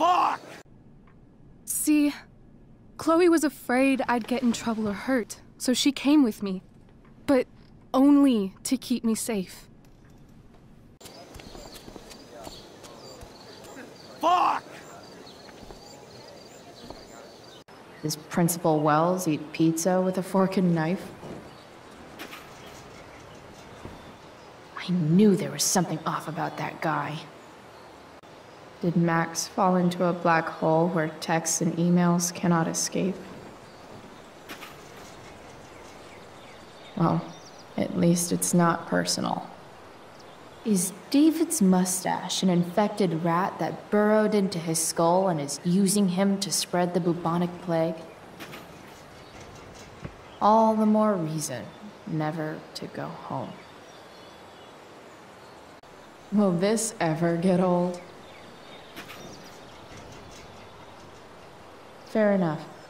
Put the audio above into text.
Fuck! See, Chloe was afraid I'd get in trouble or hurt, so she came with me. But only to keep me safe. Fuck! Does Principal Wells eat pizza with a fork and knife? I knew there was something off about that guy. Did Max fall into a black hole where texts and emails cannot escape? Well, at least it's not personal. Is David's mustache an infected rat that burrowed into his skull and is using him to spread the bubonic plague? All the more reason never to go home. Will this ever get old? Fair enough.